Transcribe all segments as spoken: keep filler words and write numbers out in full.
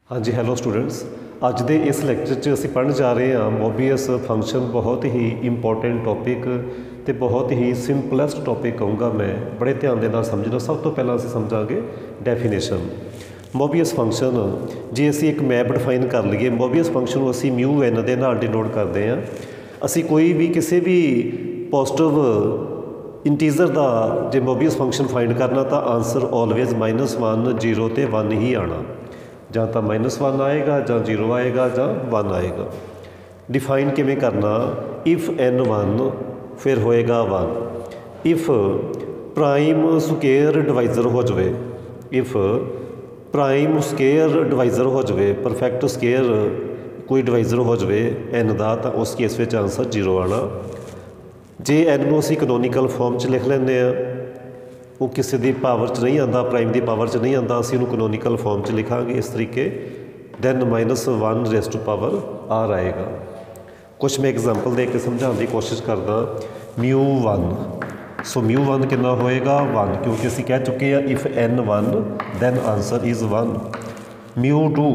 हाँ जी, hello students. अज के इस लैक्चर च असीं पढ़न जा रहे हैं मोबियस फंक्शन। बहुत ही इंपॉर्टेंट टॉपिक तो बहुत ही सिंपलैसट टॉपिक कहूँगा मैं, बड़े ध्यान दे नाल समझना। सब तो पहला असीं समझांगे डेफिनेशन। मोबियस फंक्शन जे असीं एक मैप डिफाइन कर लीए, मोबियस फंक्शन नूं असीं म्यू एन दे नाल डिनोट करते हैं। असीं कोई भी किसी भी पॉजिटिव इंटीजर का जो मोबियस फंक्शन फाइंड करना तो answer always minus one zero तो वन ही आना, ਜਾਂ ਤਾਂ माइनस वन आएगा ਜਾਂ जीरो आएगा ਜਾਂ वन आएगा। डिफाइन किमें करना, इफ एन वन फिर होएगा one. If prime square divisor हो जाए, इफ प्राइम स्केयर डिवाइजर हो जाए, परफेक्ट स्केयर कोई डिवाइजर हो जाए एन का, तो उस केस में आंसर जीरो आना। जे एन को असीं कैनोनिकल फॉर्म च लिख लैंदे आ, वो किसी की पावर च नहीं आता, प्राइम की पावर च नहीं आता, असीं उहनूं कैनोनिकल फॉर्म च लिखांगे इस तरीके। Then minus one raise to power r आएगा। कुछ मैं एग्जाम्पल दे के समझाने की कोशिश करदा। Mu one, so mu one कितना होएगा वन, क्योंकि असीं कह चुके हैं if N one then answer is one. Mu two,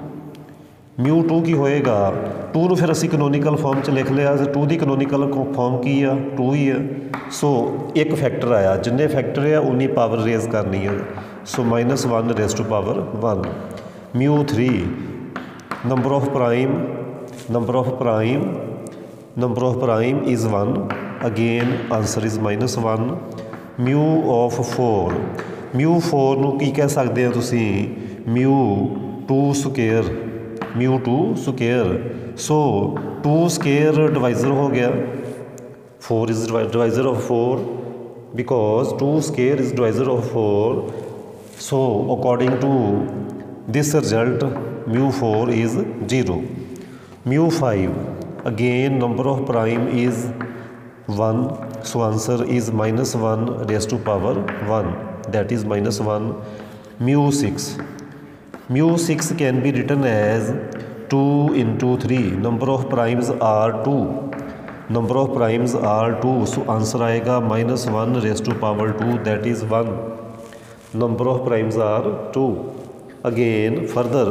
mu two की होएगा, टू नूं फिर असीं कैनोनिकल फॉर्म च लिख लिया। टू की कैनोनिकल फॉर्म की है, टू ही है। सो एक फैक्टर आया, जिन्ने फैक्टर है उन्नी पावर रेज करनी है, so minus one raise to power one. Mu three, number of prime, number of prime number of prime is one, again answer is minus one. Mu of four, mu four नूं की कह सकते हैं तुसीं, mu two square, mu two square. So two square divisor हो गया, four is divisor of four, because two square is divisor of four. So according to this result mu four is zero. Mu five, again number of prime is one, so answer is minus one raise to power one, that is minus one. Mu six, mu six can be written as two into three, number of primes are two, number of primes are two, so answer आएगा minus one raise to power two, that is one. Number of primes are two. Again further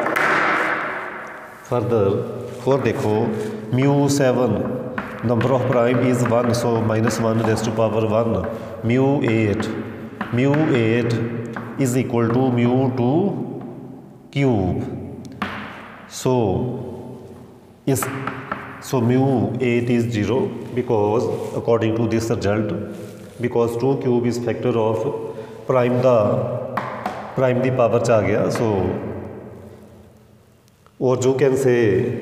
further four देखो, mu seven, number of prime is one, so minus one raise to power one. Mu eight, mu eight is equal to mu two cube, so इस so mu eight is zero, because according to this result, because two cube is factor of prime का prime की power च आ गया। so or you can say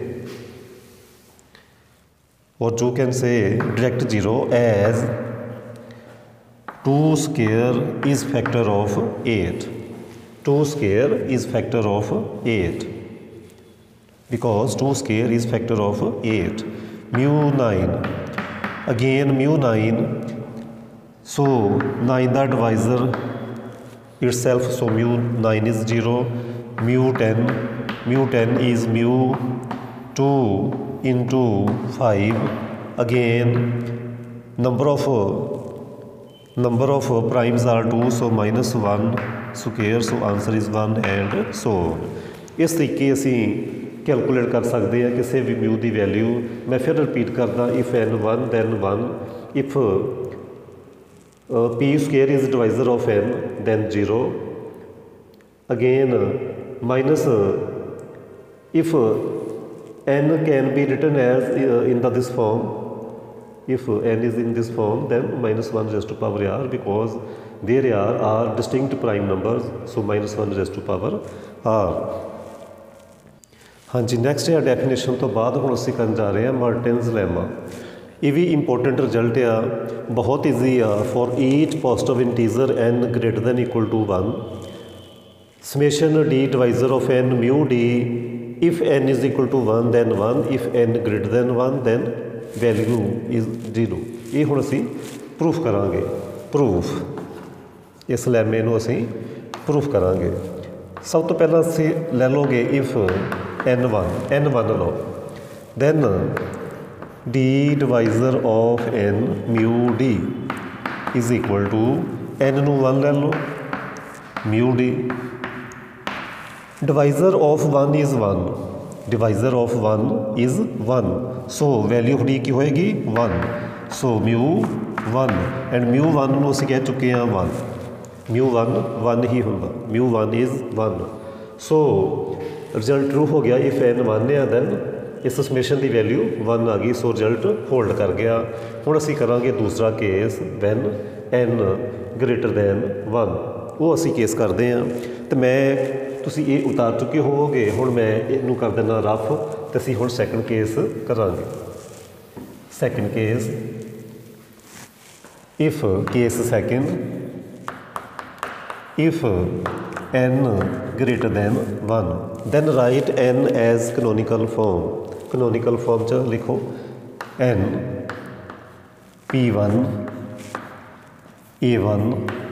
or you can say direct zero as two square is factor of eight, two square is factor of eight, because two square is factor of eight। Mu nine, again mu nine, so nine का divisor itself, so mu nine is zero. Mu ten, mu ten is mu two into five, again number of number of primes are two, so minus one square, so answer is one and so. इस तरीके असी calculate कर सकते हैं किसी भी mu की value. मैं फिर रिपीट करदा, if N one then one, if p square is divisor of n then zero. Again minus if n can be written as in the this form, if n is in this form then minus one raise to power r, because there are r distinct prime numbers, so minus one raise to power r. हाँ जी, next है definition तो बाद हुण असीं करन जा रहे हैं मार्टिन्स लैमा। ये भी इंपॉर्टेंट रिजल्ट आ, बहुत ईजी आ। For each positive integer n greater than equal to one, summation d divisor of N mu d, if n is equal to one then one, if N greater than one then value is zero. ये हुण असीं proof करांगे। Proof इस लैमे नूं असीं proof करांगे। सब तो पहला असीं लै लोगे if N one, n one लो, then d divisor of N mu d is equal to n नूं वन लै लो, mu d divisor of one is one, divisor of one is one, so value of d की होएगी one, so mu one, and mu one ਨੂੰ ਅਸੀਂ ਕਹਿ ਚੁੱਕੇ ਹਾਂ वन, म्यू वन वन ही ਹੁੰਦਾ, mu one is one. So result true हो गया इफ एन वन है दैन इस समੇਸ਼ਨ ਦੀ वैल्यू वन आ गई, सो रिजल्ट होल्ड कर गया। ਹੁਣ ਅਸੀਂ ਕਰਾਂਗੇ दूसरा case when n greater than one, वो ਅਸੀਂ केस करते हैं। तो मैं ਤੁਸੀਂ ਇਹ ਉਤਾਰ ਚੁੱਕੇ ਹੋਵੋਗੇ, ਹੁਣ ਮੈਂ ਇਹਨੂੰ ਕਰ ਦਿੰਦਾ ਰਫ, ਤੇ ਅਸੀਂ ਹੁਣ ਸੈਕਿੰਡ ਕੇਸ ਕਰਾਂਗੇ। Second case, if case second, if n greater than one, then write n as canonical form, canonical form च लिखो n p one a one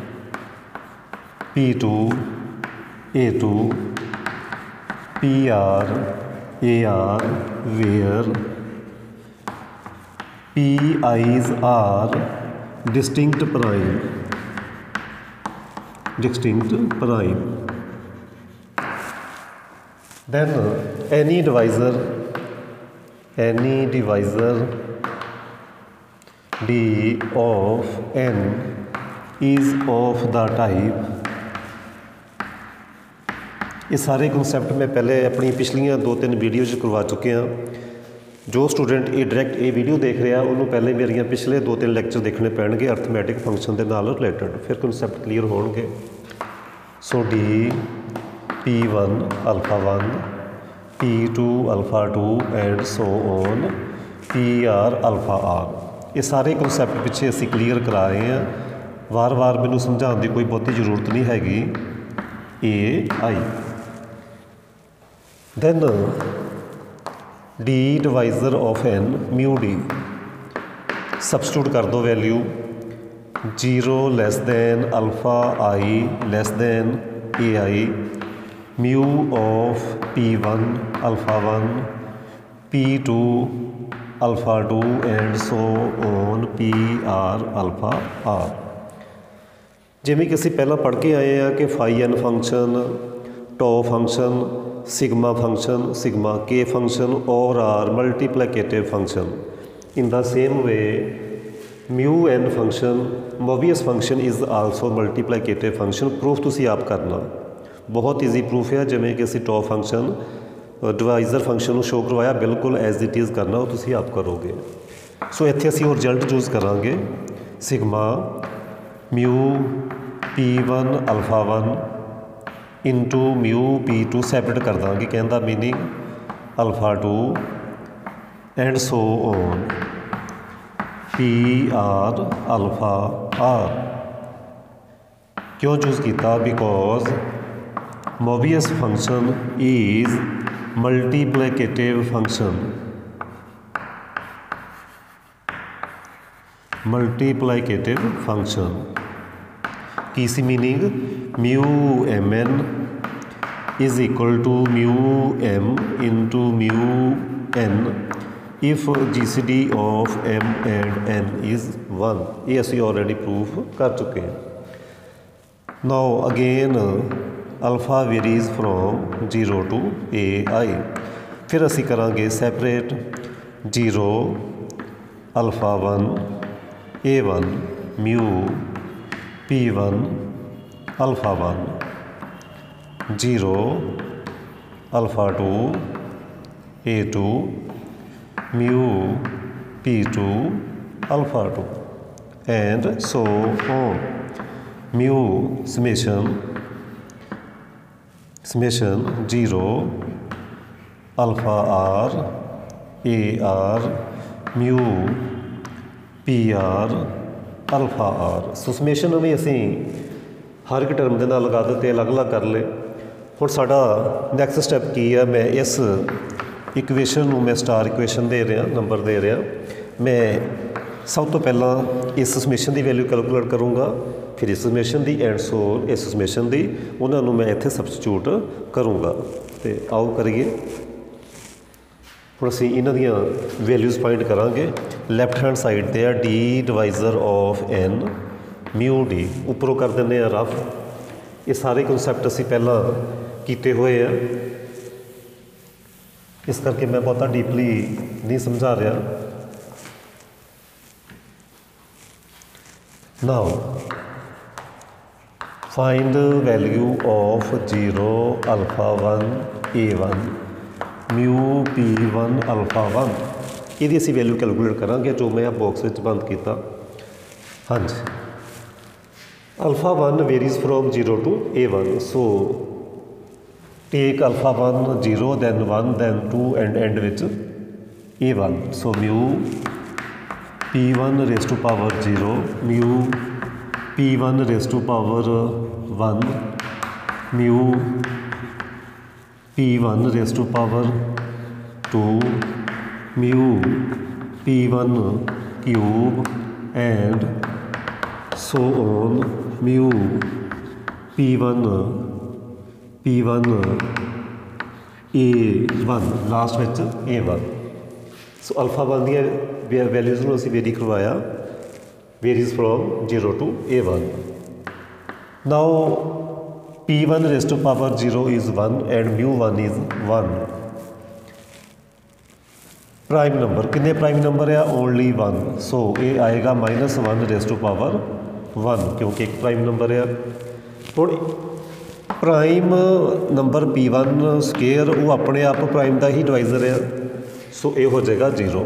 p two a two p r a r where p i's are distinct prime, distinct prime, then any divisor, any divisor d of n is of the type, ये सारे concept मैं पहले अपनी पिछलियां दो तीन video च करवा चुके हैं। जो स्टूडेंट ये डायरैक्ट ये वीडियो देख रहा उन्होंने पहले मेरिया पिछले दो तीन लैक्चर देखने पैणगे अर्थमैटिक फंक्शन के नाल रिलेटेड, फिर कॉन्सैप्ट क्लीयर होणगे। So D P one alpha one, P two alpha two and so on P R alpha r, ये सारे कॉन्सैप्ट पिछे असी क्लीयर करा रहे हैं। वार वार मैनू समझाने की कोई बहुती जरूरत नहीं हैगी। ए आई then d divisor of n mu d, substitute कर दो value zero less than alpha i less than A i, mu of p one alpha one, P two alpha two and so on P R alpha r. जिमें कि असीं पहला पढ़ के आए हैं कि phi n function, tau function, sigma function, sigma के फंक्शन और are multiplicative function. In the same way mu n function, Mobius function is also multiplicative function. Proof तुसी आप करना, बहुत ईजी प्रूफ है। जिमें कि असी tau function divisor function show करवाया, बिल्कुल एज इट इज़ करना, वो तुसी आप करोगे। सो इत्थे असी रिजल्ट यूज़ करांगे sigma mu P one alpha one into mu P two separate कर देंगे, कहता meaning alpha two and so on P R alpha r. क्यों चूज़ किया? Because Mobius function is multiplicative function, multiplicative function की सी meaning mu m n is equal to mu m into mu n if g c d of m and N is one. ये असी already proof कर चुके हैं। Now again alpha varies from zero to a i, फिर असी करांगे separate zero alpha one A one mu P one alpha one, zero alpha two a two mu P two alpha two and so on mu summation summation zero alpha r a are mu P R alpha r. So summation भी असी हर एक term के नाल लगा दिते, अलग अलग कर ले। हुण साडा नैक्सट स्टैप की है, मैं इस इक्वेशन मैं स्टार इक्वेशन दे रहा, नंबर दे रहा। मैं सब तो पहला इस समेशन की वैल्यू कैलकुलेट करूँगा, फिर इस समेशन की एंड सो इस समेशन की, उन्होंने मैं इत्थे सबस्टिट्यूट करूँगा। तो आओ करिए। ਹੁਣ ਅਸੀਂ ਇਹਨਾਂ ਦੀਆਂ ਵੈਲਿਊਜ਼ ਫਾਈਂਡ ਕਰਾਂਗੇ। ਲੈਫਟ ਹੈਂਡ ਸਾਈਡ 'ਤੇ ਆ d divisor of N mu d, ਉੱਪਰੋਂ ਕਰ ਦਿੰਦੇ ਆ ਰਫ। ਇਹ ਸਾਰੇ ਕਨਸੈਪਟ ਅਸੀਂ ਪਹਿਲਾਂ किए हुए हैं, इस करके मैं बहुता डीपली नहीं समझा रहा। Now find value of zero alpha one A one mu P one alpha one, ये असी वैल्यू कैलकुलेट करांगे जो मैं बॉक्स में बंद किया। हाँ जी, alpha one varies from zero to a one, so take alpha one zero then one then two and and which a one, so mu P one raise to power zero mu P one raise to power one mu P one raise to power two mu P one cube and so on mu P one P one A one last में a one. So alpha one the values में असी vary करवाया, varies from zero to a one. Now p one raise to power zero is one and mu one is one. Prime number कितने prime number है? Only one, so ये आएगा minus one raise to power one क्योंकि एक prime number है। हुण prime number p one square वो अपने आप प्राइम का ही डिवाइजर है, सो ये हो जाएगा zero.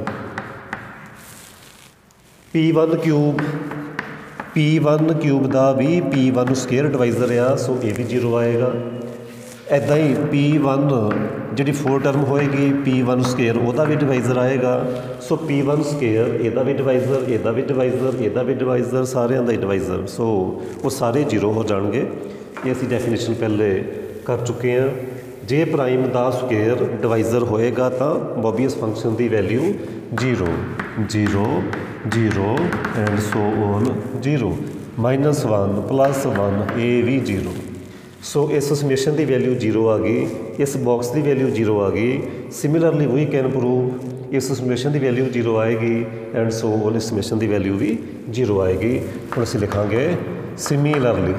P one cube p one cube का भी पी वन स्केयर डिवाइजर आ, सो ये भी जीरो आएगा। ऐदा ही पी वन जी फोर टर्म होएगी पी वन स्केयर वह भी डिवाइजर आएगा, सो पी वन स्केयर एदा भी डिवाइजर एदा भी डिवाइजर एदा भी डिवाइजर सारिਆਂ ਦਾ डिवाइजर, सो वो सारे जीरो हो जाएंगे। ये असी डेफिनेशन पहले कर चुके हैं। जे प्राइम का स्केयर डिवाइजर होएगा तो मोबियस फंक्शन की value zero zero zero and so on zero, minus one plus one ए भी जीरो। सो इस समेशन की वैल्यू जीरो आ गई, इस बॉक्स की वैल्यू जीरो आ गई। सिमिलरली वी कैन प्रूव इस समेशन की वैल्यू जीरो आएगी एंड सो ऑन इस समेशन की वैल्यू भी जीरो आएगी। हम असीं लिखांगे similarly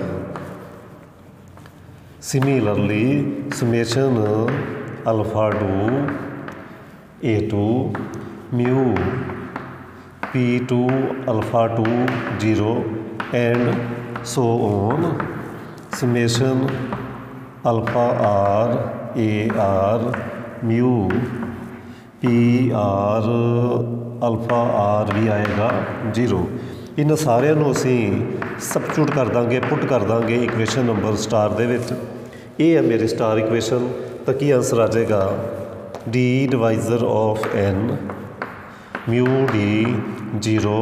similarly summation alpha two a two mu P two alpha two zero and so on summation alpha r a are mu P R alpha r भी आएगा zero. इन सारिਆਂ ਨੂੰ ਅਸੀਂ सबस्टिट्यूट कर देंगे, पुट कर देंगे इक्वेशन नंबर स्टार दे विच। ये है मेरी स्टार इक्वेशन, तो की आंसर आ जाएगा D divisor of N mu D zero,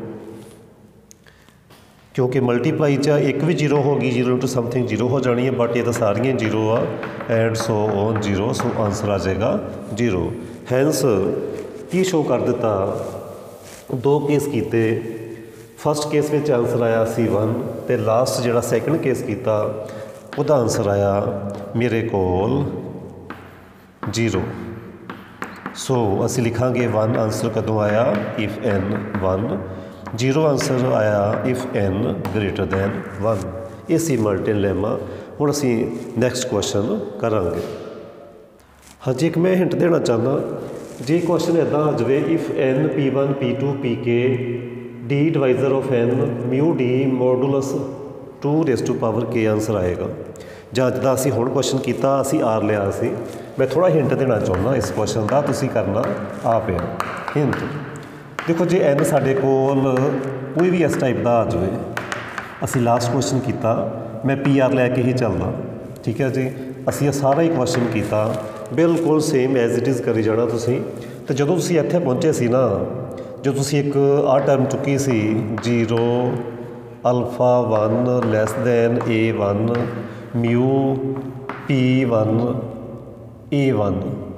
क्योंकि मल्टीप्लाई च एक भी जीरो होगी, जीरो इंटू समथिंग जीरो हो जानी है, बट ये तो सारियाँ जीरो आ and so on zero, so answer आ जाएगा जीरो। हैंस की शो कर दिता, दो केस किए, फस्ट केस में आंसर आया सी वन, तो लास्ट जो सैकेंड केस किया वह आंसर आया मेरे कोल जीरो। सो असी लिखांगे वन आंसर कदों आया if N one, zero answer आया if N greater than one. ये सी मल्टी लेमा। हुण असी नैक्सट क्वेश्चन करांगे। हाँ जी, एक मैं हिंट देना चाहना, जे क्वेश्चन इदा आ जाए if N P one P two P K D divisor of N mu D modulus two raise to power K answer आएगा। ਜਾਂ ਜਿੱਦਾਂ ਅਸੀਂ ਹੁਣ ਕੁਐਸਚਨ ਕੀਤਾ ਅਸੀਂ ਆਰ ਲਿਆ ਸੀ, मैं थोड़ा हिंट देना चाਹੁੰਦਾ इस क्वेश्चन का, तुसीं करना आप है हिंट। देखो जे एन साडे कोल कोई भी इस टाइप का आ जाए, असी लास्ट क्वेश्चन किया मैं पी आर लैके ही चलदा, ठीक है जी। असी सारा ही क्वेश्चन किया बिल्कुल सेम एज इट इज़ करी जाना तुसीं। तो जो तुसीं इत्थे पहुँचे सी ना, जो तुसीं एक आ टर्म चुकी सी zero alpha one less than A one mu P one A one,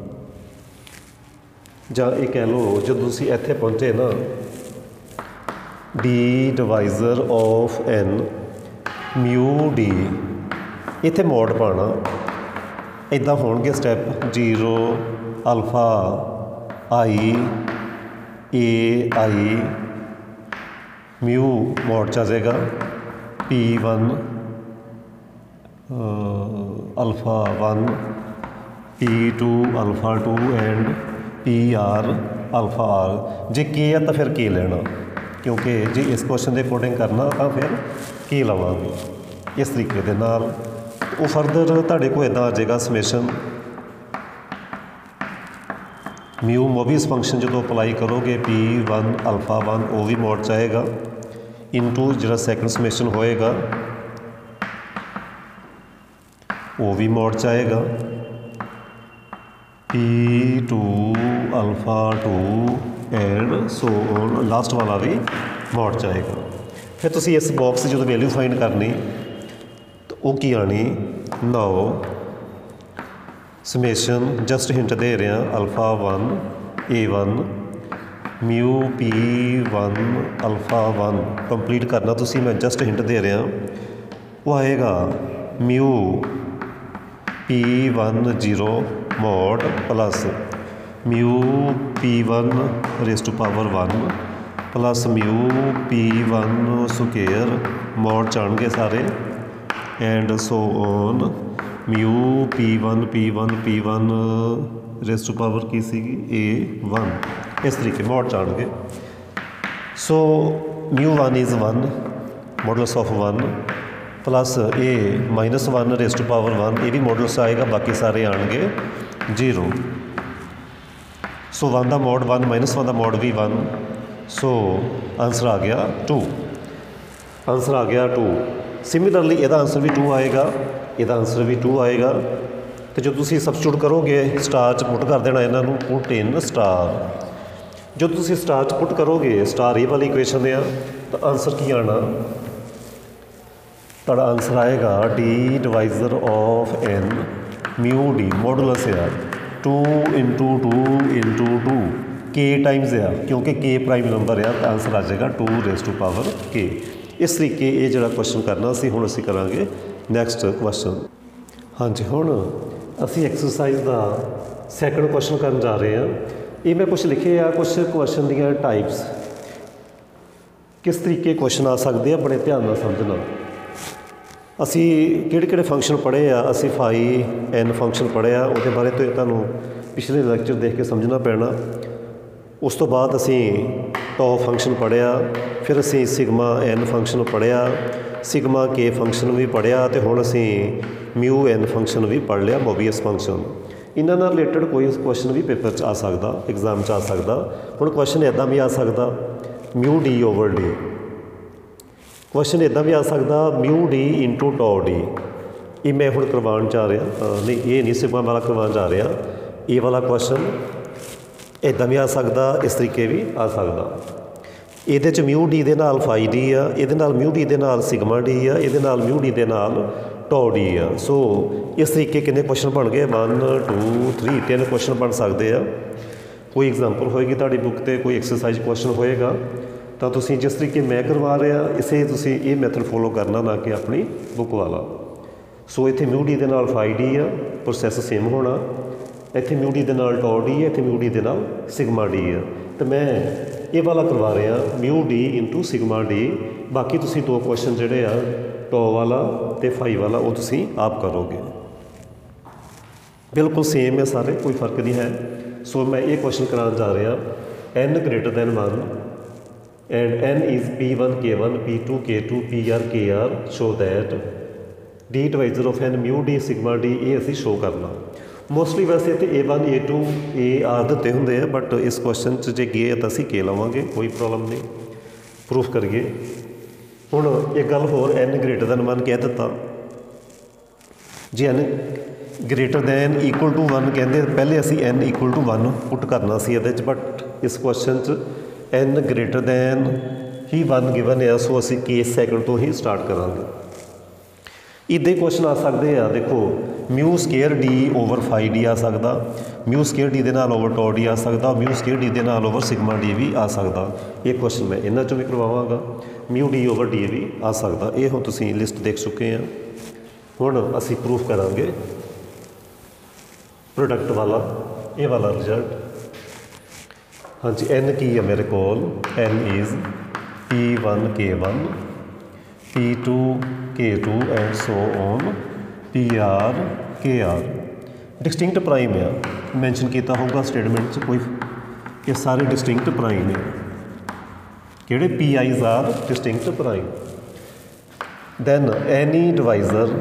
ਜਾਂ ਇਹ ਕਹਿ ਲਓ ਜਦੋਂ ਤੁਸੀਂ ਇੱਥੇ ਪਹੁੰਚੇ ਨਾ D divisor of N mu D, ਇੱਥੇ ਮੋਡ ਪਾਉਣਾ ਇੱਦਾਂ ਹੋਣਗੇ step zero alpha I A I mu mod 'ਚ ਆ ਜਾਏਗਾ P one alpha one P two alpha two and P are alpha R. जे के है तो फिर के लेना, क्योंकि जे इस क्वेश्चन के अकॉर्डिंग करना तो फिर के लवांगे इस तरीके के नाल। वो फरदर तुहाडे कोल इदां आ जाएगा समेशन म्यू मोबियस फंक्शन जो अप्लाई करोगे पी वन अल्फा वन वो भी मोड च आएगा इनटू जो सैकेंड समेशन होएगा वो भी मोड च आएगा P two alpha two and so on last वाला भी मोड च आएगा। फिर तुसी इस बॉक्स जो वैल्यू फाइंड करनी तो वो की आनी नाउ समेशन जस्ट हिंट दे रहे हैं अल्फा वन ए one mu P one alpha one complete करना तुसी, मैं जस्ट हिंट दे रहा वो आएगा mu P one zero mod plus mu P one raise to power one plus mu P one square mod जाएंगे सारे and so on mu P one P one P one raise to power की सी A one इस तरीके mode जाएंगे। So mu one is one modulus of one plus A minus one raise to power one ये भी modulus आएगा, बाकी सारे आएंगे जीरो। सो वन का मोड वन माइनस वन का मोड भी वन। सो आंसर आ गया टू, आंसर आ गया टू। सिमिलरली यदा आंसर भी टू आएगा, यदा आंसर भी टू आएगा। तो जो तुसी सबस्टिट्यूट करोगे स्टार च पुट कर देना इन्हों पुट इन स्टार। जो तुसी स्टार च पुट करोगे स्टार ये वाली इक्वेशन है तो आंसर की आना तुहाडा आंसर आएगा D divisor of N mu D modulus है two into two into two K times है, क्योंकि के प्राइम नंबर है तो आंसर आ जाएगा टू रेस टू पावर के। इस तरीके ये जो क्वेश्चन करना सी हुण असीं करांगे नैक्सट क्वेश्चन। हाँ जी हुण असीं एक्सरसाइज का सैकंड क्वेश्चन करन जा रहे हैं। ये मैं कुछ लिखे आ कुछ क्वेश्चन दियां टाइप्स किस तरीके क्वेश्चन आ सकते हैं, बड़े ध्यान नाल समझना। असी किहड़े किहड़े फंक्शन पढ़े आ, असी फाई एन फंक्शन पढ़े आ, उसके बारे तो तुहानूं पिछले लैक्चर देख के समझना पैना। उस तो बाद असी टॉ फंक्शन पढ़िया, फिर असी सिग्मा एन फंक्शन पढ़िया, सिग्मा के फंक्शन भी पढ़िया, तो हुण असी म्यू एन फंक्शन भी पढ़ लिया मोबियस फंक्शन। इन्हां नाल रिलेटेड कोई क्वेश्चन भी पेपर च आ सकता, एग्जाम च आ सकता। हुण क्वेश्चन इदां भी आ सकता mu D over D, question इदां भी आ सकता mu D into tau D. ये मैं हुण करवाउण जा रहा, नहीं ये नहीं सिग्मा वाला करवाउण जा रहा, ये वाला क्वेश्चन इदां भी आ सकता, इस तरीके भी आ सकता। ये म्यू डी दे नाल फाई डी आ, ये म्यू डी दे नाल सिग्मा डी आ, ये म्यू डी दे नाल टॉ डी आ। सो इस तरीके कितने क्वेश्चन बन गए वन टू थ्री तीन क्वेश्चन बन सकते हैं। कोई एग्जाम्पल होएगी तुहाडी बुक ते, कोई एक्सरसाइज क्वेश्चन होएगा तो तुसीं जिस तरीके मैं करवा रहा इसे तुसीं ये मैथड फॉलो करना, ना कि अपनी बुक वाला। सो इत्थे म्यू डी दे नाल फाई डी आ, प्रोसैस सेम होना। इत्थे म्यू डी दे नाल टॉ डी है, इत्थे म्यू डी दे नाल सिग्मा डी है। तो मैं ये वाला करवा रहा mu D into sigma D. बाकी तुसीं दो क्वेश्चन जिहड़े आ टॉ वाला तो फाई वाला वो तुसीं आप करोगे, बिल्कुल सेम है सारे, कोई फर्क नहीं है। सो मैं ये क्वेश्चन कराने जा रहा N greater than one and N is P one K one P two K two P R K R show that D divisor of N mu D sigma D ये असीं शो करना। Mostly वैसे तो A one A two A R दिते होंदे हैं, but इस question च जे गए तो असीं के लवांगे, कोई प्रॉब्लम नहीं। प्रूफ करिए हुण एक गल होर एन ग्रेटर दैन वन कह दिता, जे N greater than equal to one कहते पहले असी N equal to one put करना सी इहदे च, बट इस क्वेश्चन च एन ग्रेटर दैन ही वन गिवन है। सो असी केस सैकंड तो ही स्टार्ट करांगे। इदे क्वेश्चन आ सकते हैं, देखो mu square D over phi D आ सकता, म्यू स्केयर डी दे नाल ओवर टॉ डी आ सकता, म्यू स्केयर डी दे नाल ओवर सिग्मा डी भी आ सकता। ये क्वेश्चन मैं इन्हां चों भी करवावांगा। म्यू डी ओवर डी भी आ सकता। ये हुण तुसीं लिस्ट देख चुके हैं। हुण असीं प्रूफ करांगे प्रोडक्ट वाला, ये वाला रिजल्ट। हाँ जी, एन की है मेरे को, N is P one K one P two K two and so on P R K R distinct prime आ मैंशन किया होगा स्टेटमेंट च कोई ये सारे डिस्टिंक्ट प्राइम ने किहड़े P I's are distinct prime. Then any divisor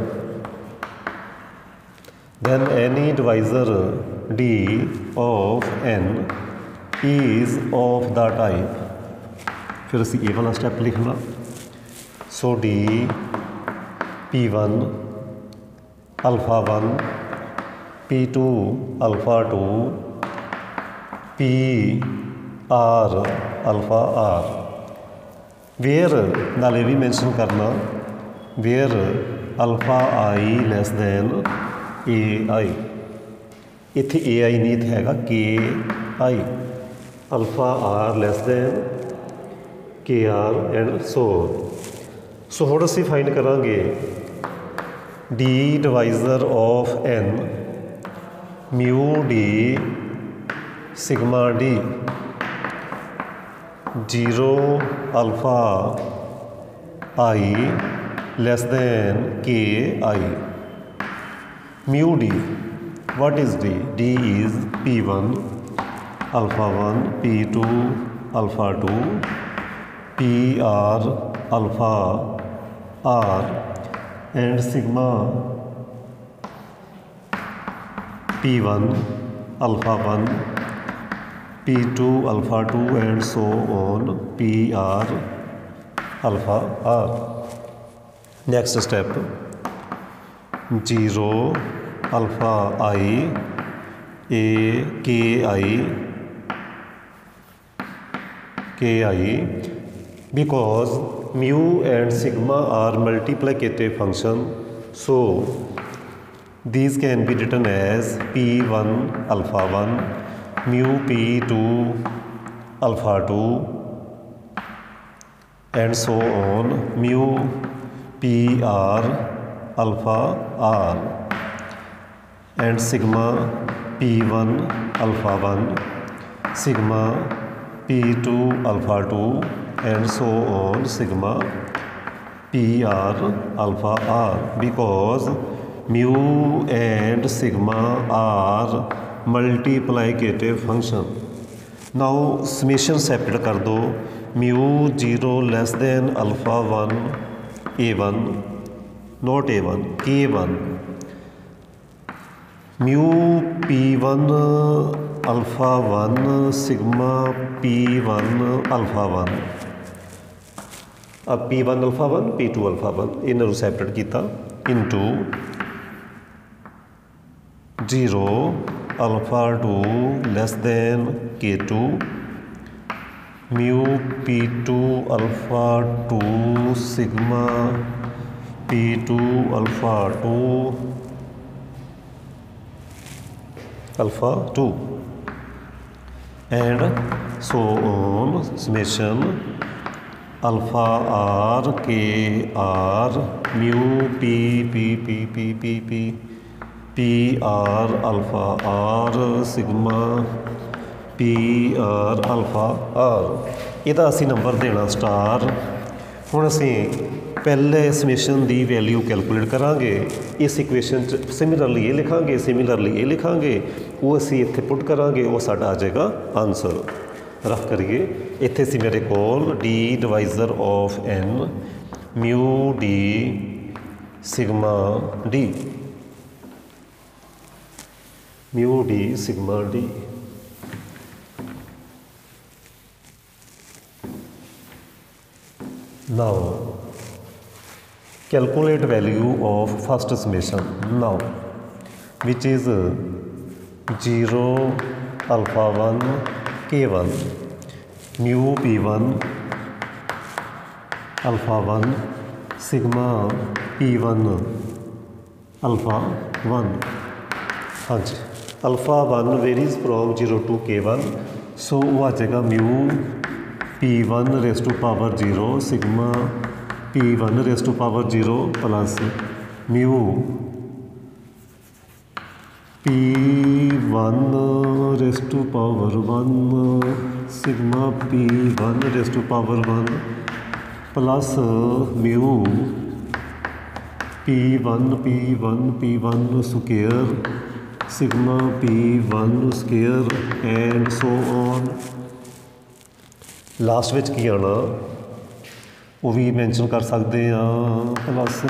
then any divisor D of N is of the type फिर असी ये वाला स्टैप लिखना। So D P one alpha one P two alpha two P are alpha R where नाले भी mention करना where alpha I less than A I इत्थे A I नहीं इत्थे हैगा K I alpha R less than K R and so so हुण असीं find करांगे D divisor of N mu D sigma D zero alpha I less than K I mu D what is D? D is P one alpha one P two alpha two P R alpha R and sigma P one alpha one P two alpha two and so on P R alpha R. Next step zero alpha I A K I K I because mu and sigma are multiplicative function so these can be written as P one alpha one mu P two alpha two and so on mu P R alpha R and sigma p one alpha one sigma p two alpha two and so on sigma p r alpha r because mu and sigma are multiplicative function. now summation separate कर दो mu zero less than alpha one a one not a one k one mu P one alpha one sigma P one alpha one अब P one alpha one P two alpha one इन्हों separate किया into zero alpha two less than K two mu P two alpha two sigma P two alpha two alpha two and so on summation alpha R K R mu P P P P P P P are alpha R sigma P are alpha are इहदा असी number देना star. हुण असी पहले summation की value calculate करांगे इस equation च सिमिलरली ये लिखांगे सिमिलरली ये लिखांगे वो असी इत्थे पुट करांगे वो साडा आ जाएगा आंसर। रख करिए इत्थे सी मेरे कोल D divisor of N mu D sigma D mu D sigma D now calculate value of first summation now which is zero alpha one k one mu p one alpha one sigma p one alpha one हाँ जी alpha one varies from zero to K one so वो आ जाएगा mu P one raise to power zero sigma P one raise to power zero plus mu P one raise to power one sigma P one raise to power one plus mu P one P one P one square sigma P one square and so on. Last which की आना वो भी mention कर सकते हैं plus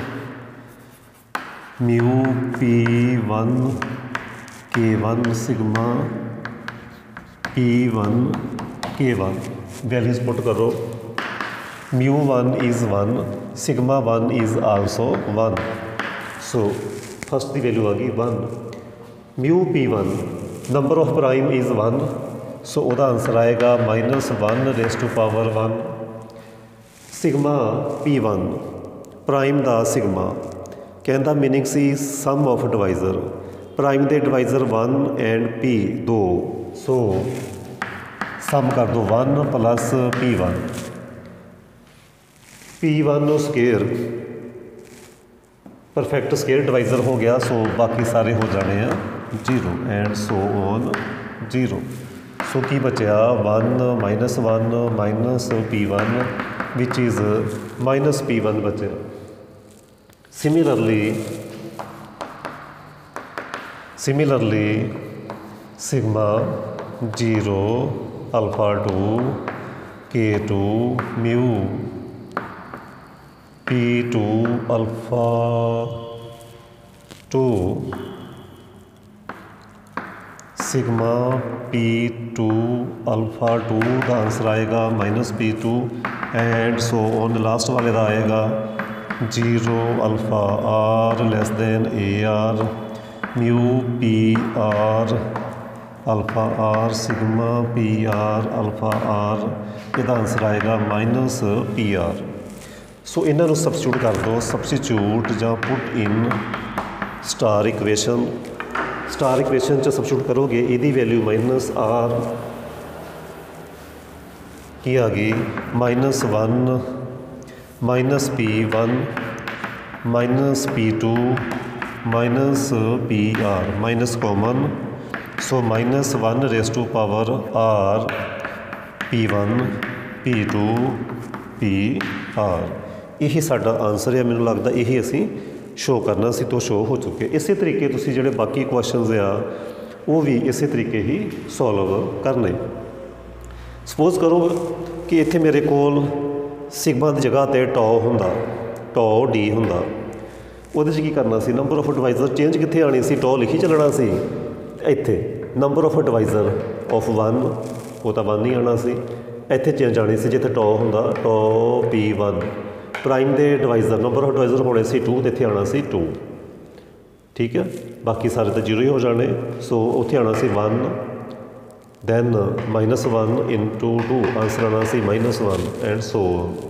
mu P one K one sigma P one K one. Values put करो। Mu one is one sigma one is also one. So first की value आ गई one. Mu P one number of prime is one, so वह answer आएगा minus one raise to power one. Sigma P one prime का sigma कहता meaning सी sum of divisor, prime के divisor one and P दो, सो सम कर दो one plus P one. P one square perfect square divisor हो गया, सो बाकी सारे हो जाने हैं zero and so on zero. So की बचा one minus one minus P one which is minus P one बचा। Similarly similarly sigma zero alpha two K two mu P two alpha two sigma P two alpha two का answer आएगा minus P two and so on. Last वाले का आएगा zero alpha R less than A are mu P R alpha R sigma P are alpha R, इसका answer आएगा minus P R. So इन्हों substitute कर दो। Substitute या put in star equation. Star equation च सबस्टिट्यूट करोगे यदी value minus R की आ गई minus one minus P one minus P two minus P R minus common, so minus one raise to power R P one P two P R. यही साडा answer है। मैनूं लगदा यही असीं शो करना सी तो शो हो चुके। इस तरीके तुसीं जिहड़े बाकी क्वेश्चनस आ वो भी इस तरीके ही सॉल्व करने। सपोज करो कि इत्थे मेरे कोल सिग्मा की जगह ते टॉ हुंदा टॉ डी हुंदा, उहदे च की करना सी नंबर ऑफ डिवाइज़र चेंज कित्थे आनी सी, टॉ लिखी चलना सी। इत्थे number of divisor of one वो तो वन ही आना सी। इत्थे चेंज आनी सी जिथे टॉ हुंदा टॉ पी वन। प्राइम के डिवाइज़र नंबर ऑफ डिवाइज़र होने से टू, तो इत्थे आना सी टू। ठीक है, बाकी सारे तो जीरो ही हो जाने। सो उत्थे आना सी one then minus one into two, answer आना सी माइनस वन एंड सो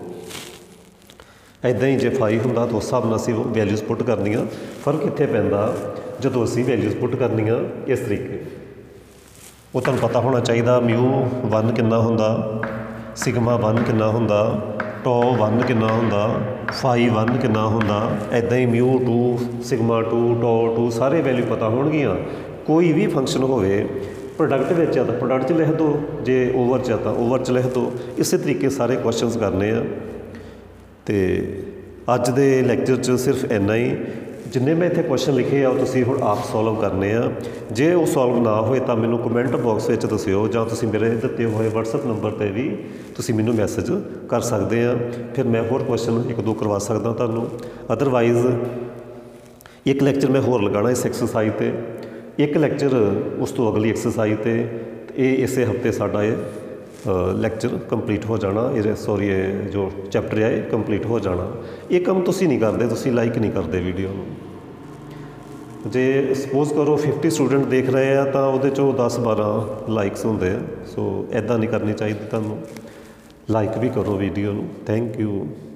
इदा ही जे फाइव होंदा तो उस हिसाब नाल असीं वैल्यूज़ पुट करनियां। फर्क इत्थे पैंदा जदों असीं वैल्यूज़ पुट करनियां इस तरीके। वो तुहानूं पता होना चाहिए म्यू वन कितना हुंदा, सिग्मा वन कितना हुंदा, टॉ वन कितना हुंदा, फाइव वन कितना हुंदा। इदा ही mu two sigma two tau two सारे वैल्यू पता होणगियां। कोई भी फंक्शन होवे प्रोडक्ट में आ तो प्रोडक्ट च लिख दो, जे ओवर च आ तो ओवर च लिख दो। इस तरीके सारे क्वेश्चनस करने आ। तो अज दे लैक्चर च सिर्फ इन्ना ही। जिन्ने मैं इत्थे क्वेश्चन लिखे आ तुसीं हुण आप सॉल्व करने आ। जे वो सॉल्व ना होए तो मैनूं कमेंट बॉक्स में दस्सिओ, जां तुसीं मेरे दित्ते हुए वट्सअप नंबर पर भी तुसीं मैनूं मैसेज कर सकते हैं। फिर मैं होर क्वेश्चन एक दो करवा सकदा तुहानूं। अदरवाइज़ एक लैक्चर मैं होर लगाना इस एक्सरसाइज ते, एक लैक्चर उस तो अगली एक्सरसाइज ते। ये इस हफ्ते साडा ये लैक्चर कंप्लीट हो जाना। ये सॉरी ये जो चैप्टर है कंप्लीट हो जाना। ये काम तुसीं नहीं करते, तुसीं लाइक नहीं करते वीडियो नूं। जे सपोज करो फिफ्टी स्टूडेंट देख रहे हैं तो वो चो दस बारह लाइक्स होंदे हैं। सो इदां नहीं करनी चाहिए तुहानूं। लाइक भी करो वीडियो नूं। Thank you.